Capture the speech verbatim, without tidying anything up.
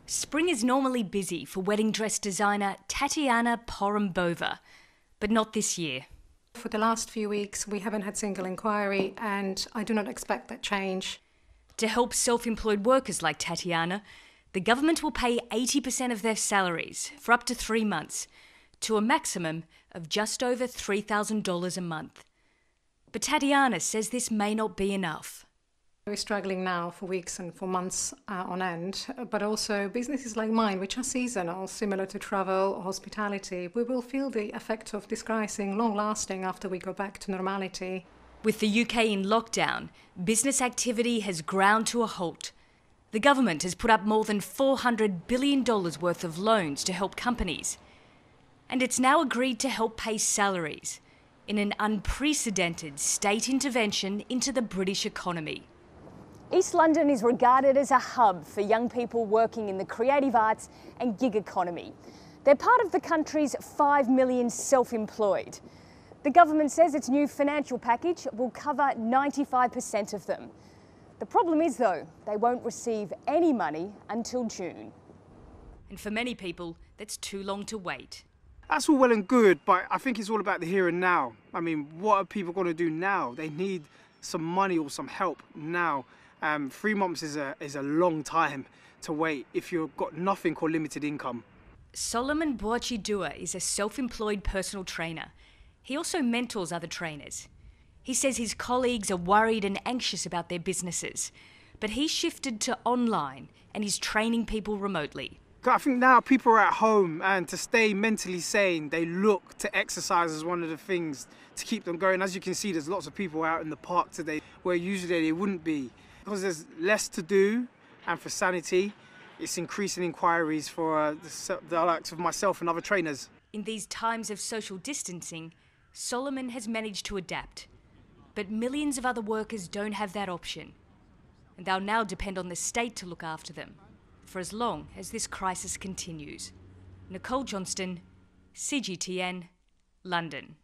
Spring is normally busy for wedding dress designer Tatiana Porembova, but not this year. For the last few weeks, we haven't had single inquiry, and I do not expect that change. To help self-employed workers like Tatiana, the government will pay eighty percent of their salaries for up to three months, to a maximum of just over three thousand dollars a month. But Tatiana says this may not be enough. We're struggling now for weeks and for months uh, on end, but also businesses like mine, which are seasonal, similar to travel or hospitality, we will feel the effect of this crisis long-lasting after we go back to normality. With the U K in lockdown, business activity has ground to a halt. The government has put up more than four hundred billion dollars worth of loans to help companies. And it's now agreed to help pay salaries in an unprecedented state intervention into the British economy. East London is regarded as a hub for young people working in the creative arts and gig economy. They're part of the country's five million self-employed. The government says its new financial package will cover ninety-five percent of them. The problem is, though, they won't receive any money until June. And for many people, that's too long to wait. That's all well and good, but I think it's all about the here and now. I mean, what are people going to do now? They need some money or some help now. Um, three months is a, is a long time to wait if you've got nothing or limited income. Solomon Boachidua is a self-employed personal trainer. He also mentors other trainers. He says his colleagues are worried and anxious about their businesses, but he's shifted to online and he's training people remotely. I think now people are at home, and to stay mentally sane, they look to exercise as one of the things to keep them going. As you can see, there's lots of people out in the park today where usually they wouldn't be. Because there's less to do, and for sanity, it's increasing inquiries for uh, the, the likes of myself and other trainers. In these times of social distancing, Solomon has managed to adapt. But millions of other workers don't have that option. And they'll now depend on the state to look after them, for as long as this crisis continues. Nicole Johnston, C G T N, London.